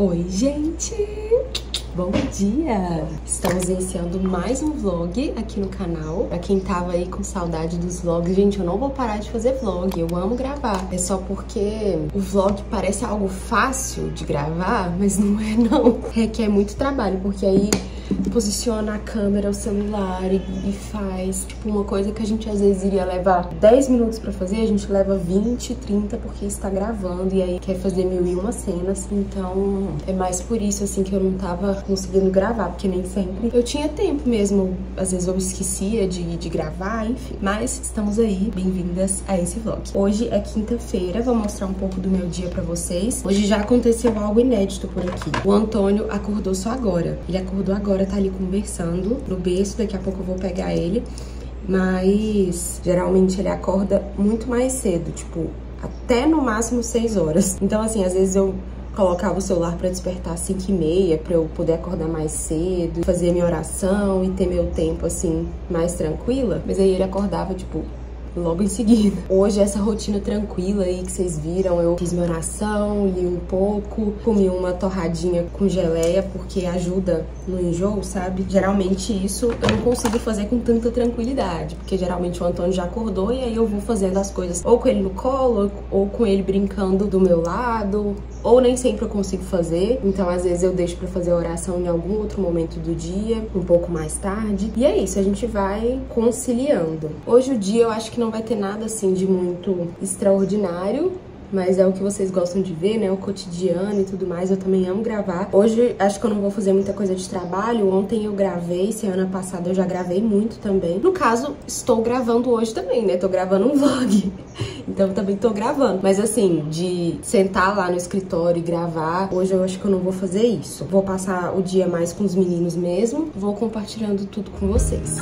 Oi, gente! Bom dia! Estamos iniciando mais um vlog aqui no canal. Pra quem tava aí com saudade dos vlogs, gente, eu não vou parar de fazer vlog, eu amo gravar. É só porque o vlog parece algo fácil de gravar, mas não é não. Requer muito trabalho, porque aí posiciona a câmera, o celular e faz, tipo, uma coisa que a gente às vezes iria levar 10 minutos pra fazer, a gente leva 20, 30 porque está gravando e aí quer fazer 1001 cenas. Então é mais por isso, assim, que eu não tava conseguindo gravar, porque nem sempre eu tinha tempo mesmo. Às vezes eu esquecia de gravar, enfim. Mas estamos aí, bem-vindas a esse vlog. Hoje é quinta-feira, vou mostrar um pouco do meu dia pra vocês. Hoje já aconteceu algo inédito por aqui. O Antônio acordou só agora. Ele acordou agora, tá ali conversando no berço, daqui a pouco eu vou pegar ele. Mas geralmente ele acorda muito mais cedo, tipo, até no máximo 6 horas. Então assim, às vezes eu colocava o celular pra despertar às 5h30, pra eu poder acordar mais cedo, fazer minha oração e ter meu tempo, assim, mais tranquila. Mas aí ele acordava, tipo, logo em seguida. Hoje, essa rotina tranquila aí que vocês viram, eu fiz minha oração, li um pouco, comi uma torradinha com geleia, porque ajuda no enjoo, sabe? Geralmente isso eu não consigo fazer com tanta tranquilidade, porque geralmente o Antônio já acordou e aí eu vou fazendo as coisas ou com ele no colo, ou com ele brincando do meu lado, ou nem sempre eu consigo fazer, então às vezes eu deixo pra fazer a oração em algum outro momento do dia, um pouco mais tarde. E é isso, a gente vai conciliando. Hoje o dia eu acho que não vai ter nada assim de muito extraordinário, mas é o que vocês gostam de ver, né? O cotidiano e tudo mais. Eu também amo gravar. Hoje acho que eu não vou fazer muita coisa de trabalho. Ontem eu gravei, semana passada eu já gravei muito também. No caso, estou gravando hoje também, né? Tô gravando um vlog. Então eu também tô gravando. Mas assim, de sentar lá no escritório e gravar, hoje eu acho que eu não vou fazer isso. Vou passar o dia mais com os meninos mesmo. Vou compartilhando tudo com vocês.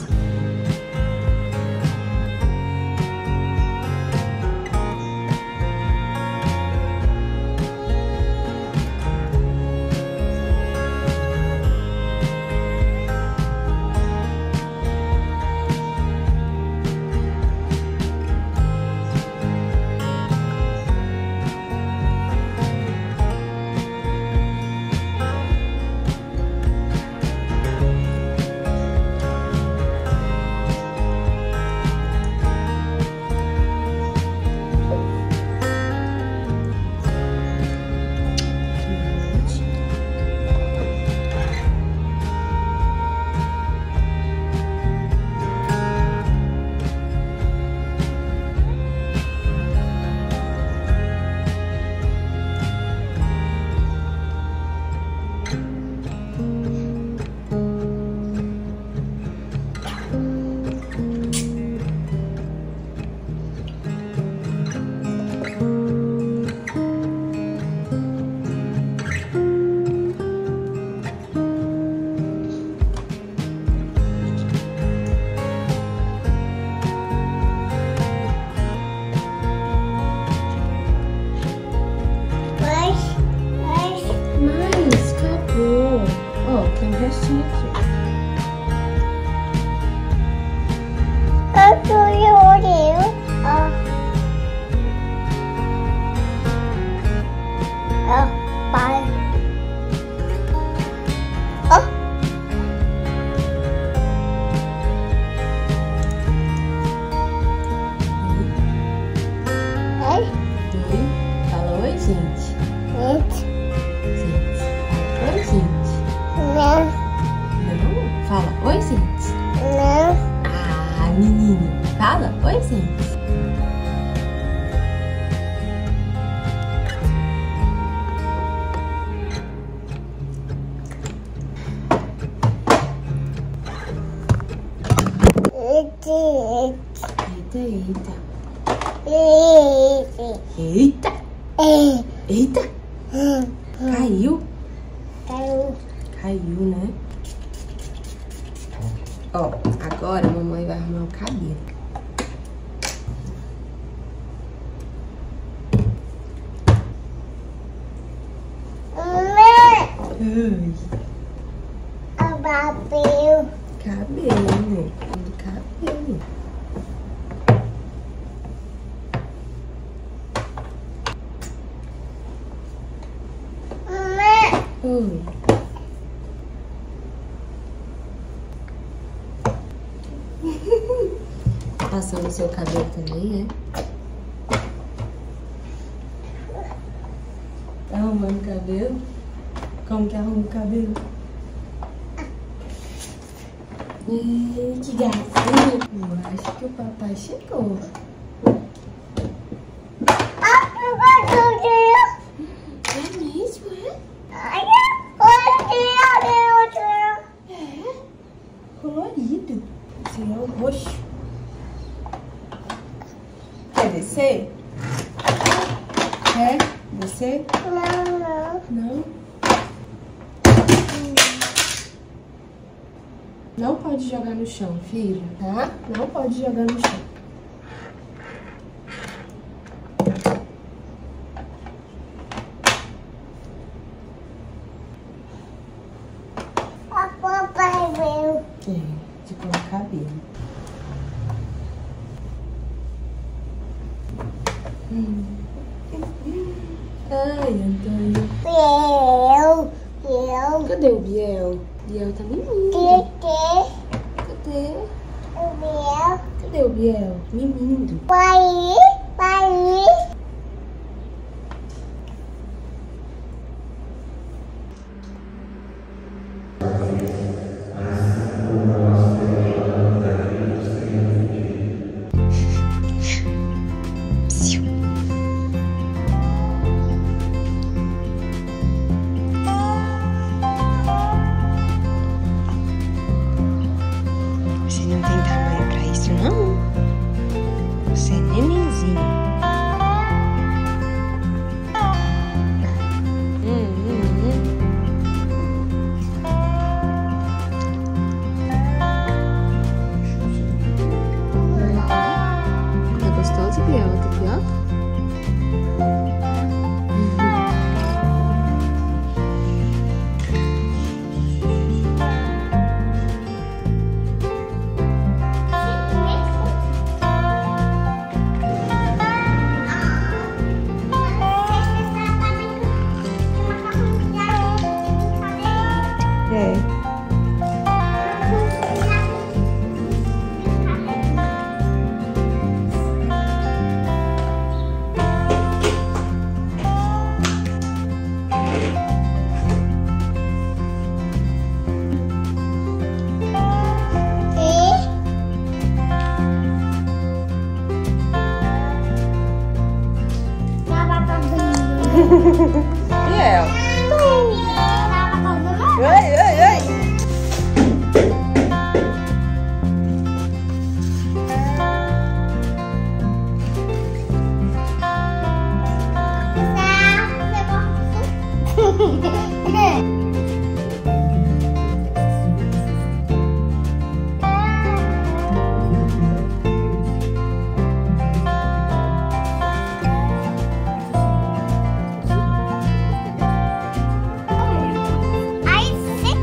Tem um restinho aqui. Fala oi, gente. Oi, gente. Não? Fala oi, gente. Não. Ah, menino. Fala oi, gente. Eita, eita. Eita. Caiu? Caiu, né? Ó, agora a mamãe vai arrumar o cabelo. Ai. Cabelo. Cabelo. Oi. Passando o seu cabelo também, é? Tá arrumando o cabelo? Como que arruma o cabelo? Que gracinha! Eu acho que o papai chegou. É mesmo, é? É? Colorido. Esse é o roxo. Quer descer? Quer descer? Não? Não pode jogar no chão, filho, tá? Não pode jogar no chão. Papai veio. De pôr o cabelo. Ai, Antônio. Eu. Cadê o Biel? Biel tá mimindo. Cadê? Cadê o Biel? Mimindo. Pai. Você não tem tamanho pra isso, não? Você é nenenzinho. Tá gostoso, Biel? Tá pior? Biel. Ai. I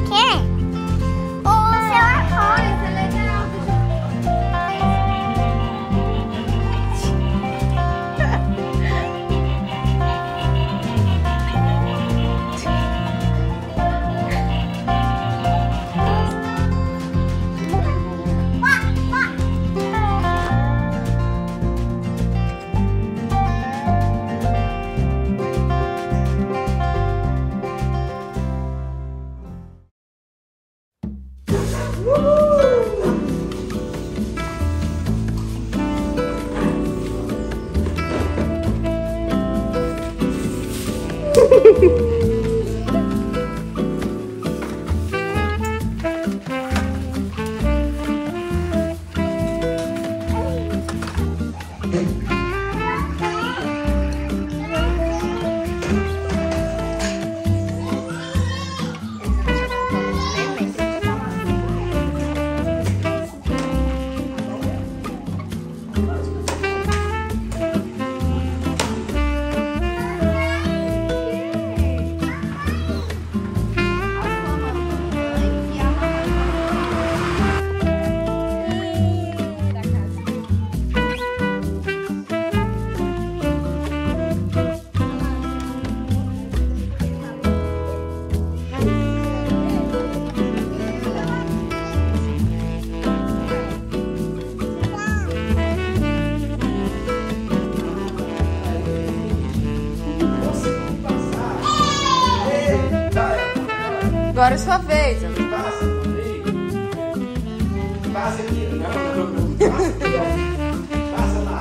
Agora é sua vez. Passa, aí. Passa aqui. Não. Passa aqui, ó. Passa lá.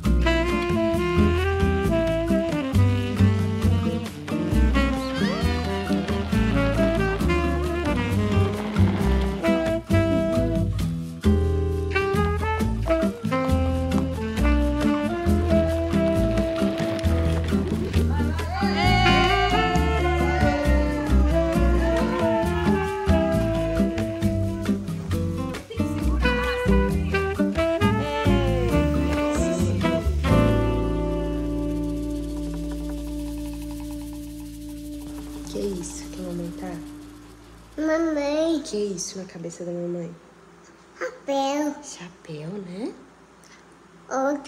Que isso que a mamãe tá? Mamãe, Que isso na cabeça da mamãe? papel, Chapéu, né? outro.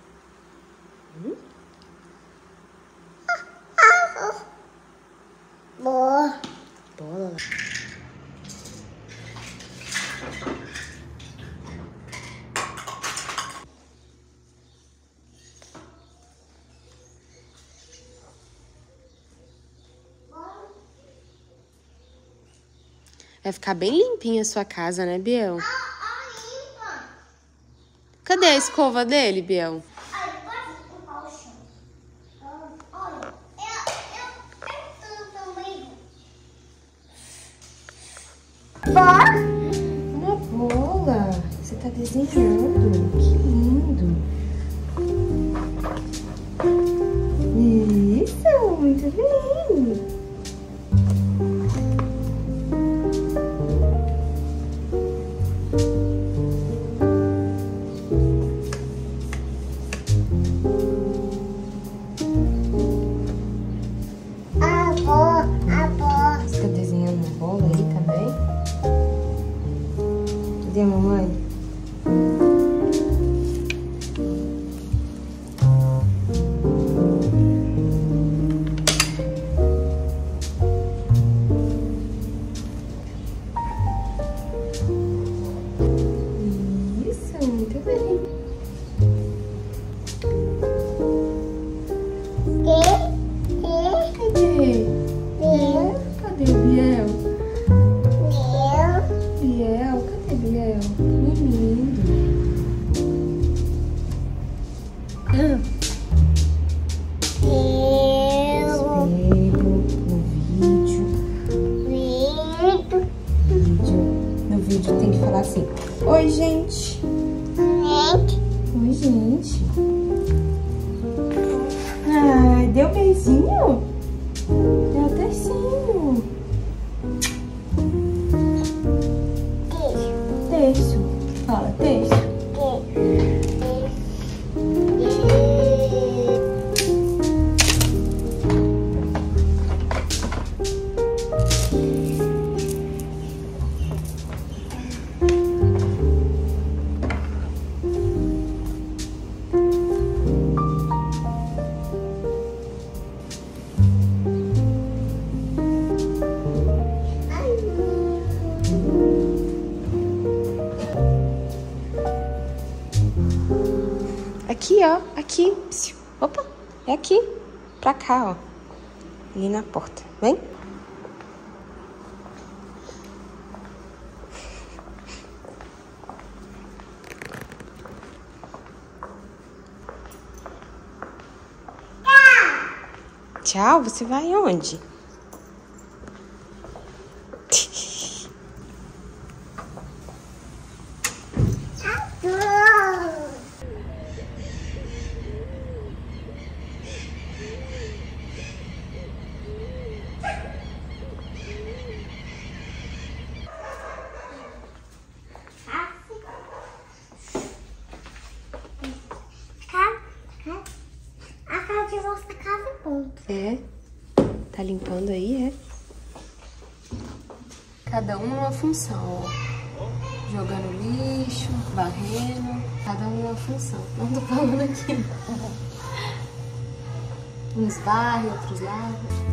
Boa. Bola lá. Vai ficar bem limpinha a sua casa, né, Biel? Cadê a escova dele, Biel? Uma bola. Você tá desenhando. Que lindo. Isso, muito bem. Você tá desenhando uma bola aí também? Cadê a mamãe? Isso, muito bem. Cadê? Cadê o Biel? Biel, cadê Biel? Lindo. No vídeo tem que falar assim: oi, gente. Oi, gente. Ai, deu beijinho? Deu tercinho. Terço. Fala, terço. Aqui, ó. Aqui. Opa. É aqui. Pra cá, ó. Ali na porta. Vem. Tchau. Você vai onde? É? Tá limpando aí, é? Cada um numa função, ó. Jogando lixo, varrendo. Cada um numa função. Não tô falando aqui. Uns varrem, outros lavam.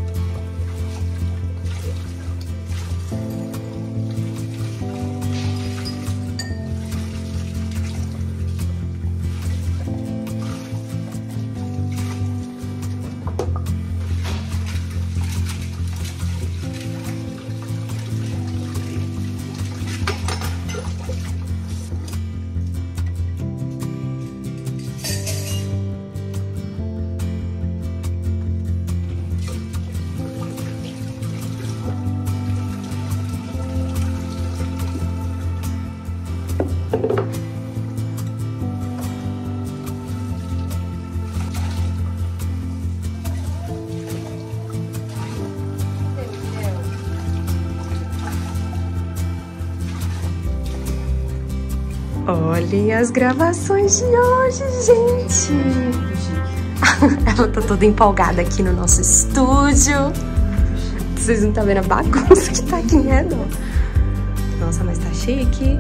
Olhem as gravações de hoje, gente. Ela tá toda empolgada aqui no nosso estúdio. Vocês não estão vendo a bagunça que tá aqui em redor. Nossa, mas tá chique.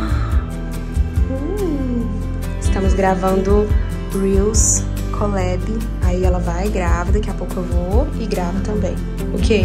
Estamos gravando Reels Collab. Aí ela vai, grava, daqui a pouco eu vou e gravo também. O quê?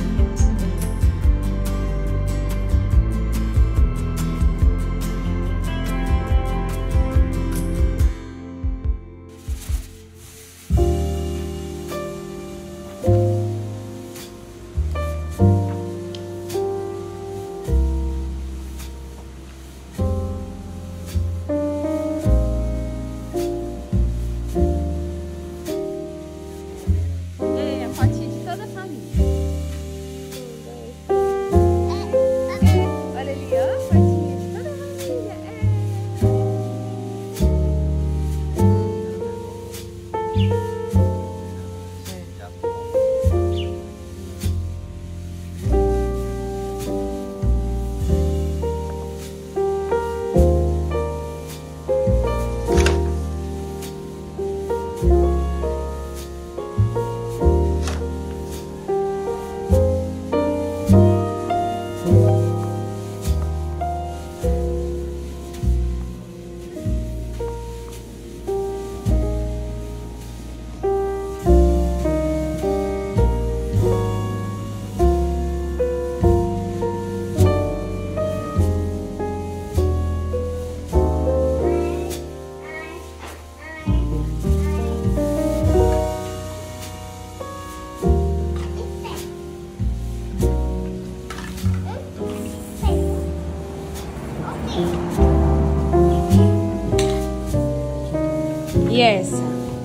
E essa?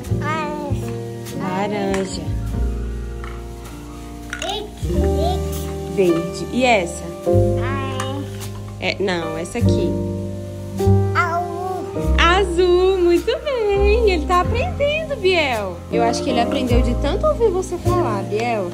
Laranja. Verde. E essa? Não, essa aqui. Azul, muito bem. Ele tá aprendendo, Biel. Eu acho que ele aprendeu de tanto ouvir você falar, Biel.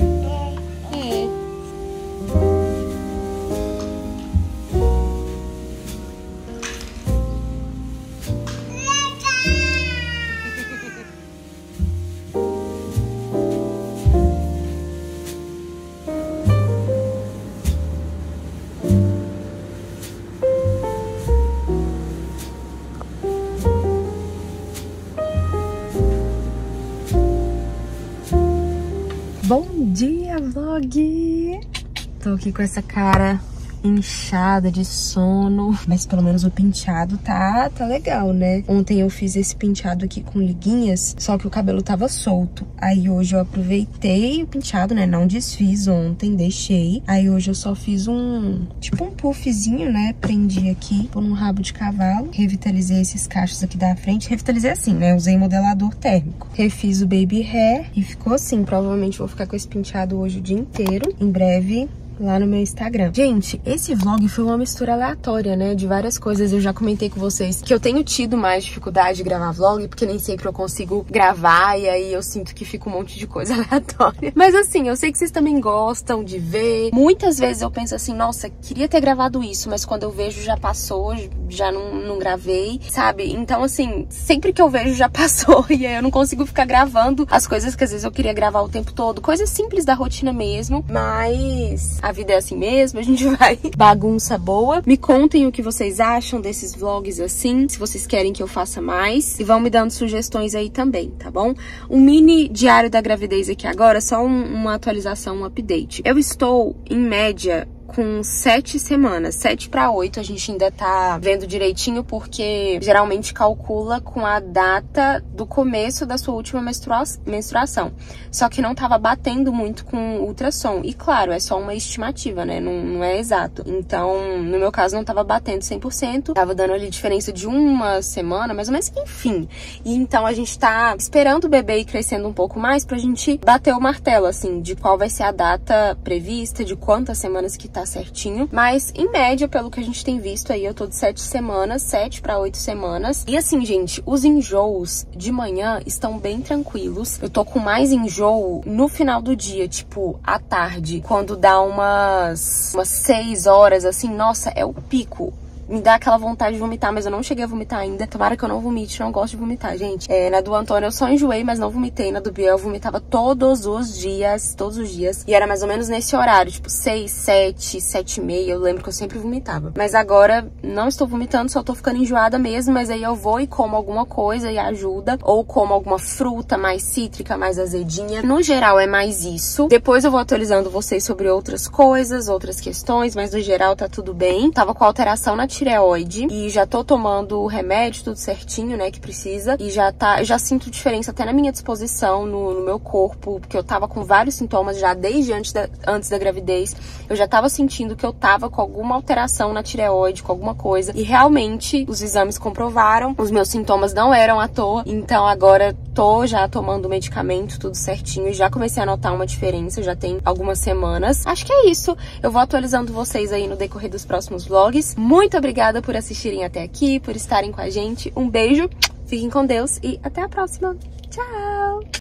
Bom dia, vlog! Tô aqui com essa cara inchada de sono, mas pelo menos o penteado tá legal, né? Ontem eu fiz esse penteado aqui com liguinhas, só que o cabelo tava solto. Aí hoje eu aproveitei o penteado, né? Não desfiz ontem, deixei. Aí hoje eu só fiz tipo um puffzinho, né? Prendi aqui por um rabo de cavalo. Revitalizei esses cachos aqui da frente. Revitalizei assim, né? Usei modelador térmico. Refiz o baby hair e ficou assim. Provavelmente vou ficar com esse penteado hoje o dia inteiro. Em breve lá no meu Instagram. Gente, esse vlog foi uma mistura aleatória, né, de várias coisas. Eu já comentei com vocês que eu tenho tido mais dificuldade de gravar vlog, porque nem sempre eu consigo gravar, e aí eu sinto que fica um monte de coisa aleatória. Mas assim, eu sei que vocês também gostam de ver. Muitas vezes eu penso assim, nossa, queria ter gravado isso, mas quando eu vejo já passou, já não gravei, sabe? Então assim, sempre que eu vejo já passou, e aí eu não consigo ficar gravando as coisas que às vezes eu queria gravar o tempo todo. Coisas simples da rotina mesmo, mas a vida é assim mesmo, a gente vai. Bagunça boa. Me contem o que vocês acham desses vlogs assim, se vocês querem que eu faça mais. E vão me dando sugestões aí também, tá bom? Um mini diário da gravidez aqui agora, só uma atualização, um update. Eu estou, em média, com 7 semanas, 7 para 8, a gente ainda tá vendo direitinho, porque geralmente calcula com a data do começo da sua última menstruação. Só que não tava batendo muito com ultrassom. E claro, é só uma estimativa, né? Não é exato. Então, no meu caso, não tava batendo 100%. Tava dando ali diferença de uma semana, mais ou menos, enfim. E então a gente tá esperando o bebê ir crescendo um pouco mais pra gente bater o martelo, assim, de qual vai ser a data prevista, de quantas semanas que tá certinho. Mas, em média, pelo que a gente tem visto aí, eu tô de 7 semanas, 7 para 8 semanas. E assim, gente, os enjoos de manhã estão bem tranquilos. Eu tô com mais enjoo no final do dia, tipo, à tarde, quando dá umas 6 horas, assim, nossa, é o pico. me dá aquela vontade de vomitar, mas eu não cheguei a vomitar ainda. Tomara que eu não vomite, não gosto de vomitar, gente. Na do Antônio eu só enjoei, mas não vomitei. Na do Biel eu vomitava todos os dias. E era mais ou menos nesse horário, tipo 6, 7, 7 e meia. Eu lembro que eu sempre vomitava. Mas agora não estou vomitando, só tô ficando enjoada mesmo. Mas aí eu vou e como alguma coisa e ajuda. Ou como alguma fruta mais cítrica, mais azedinha. No geral é mais isso. Depois eu vou atualizando vocês sobre outras coisas, outras questões. Mas no geral tá tudo bem. Tava com alteração na tireoide. E já tô tomando o remédio, tudo certinho, né, que precisa. E já sinto diferença até na minha disposição, no meu corpo. Porque eu tava com vários sintomas já desde antes da gravidez. Eu já tava sentindo que eu tava com alguma alteração na tireoide, com alguma coisa. E realmente os exames comprovaram. Os meus sintomas não eram à toa. Então agora tô já tomando medicamento, tudo certinho. E já comecei a notar uma diferença, já tem algumas semanas. Acho que é isso. Eu vou atualizando vocês aí no decorrer dos próximos vlogs. Muito obrigada por assistirem até aqui, por estarem com a gente. Um beijo, fiquem com Deus e até a próxima. Tchau!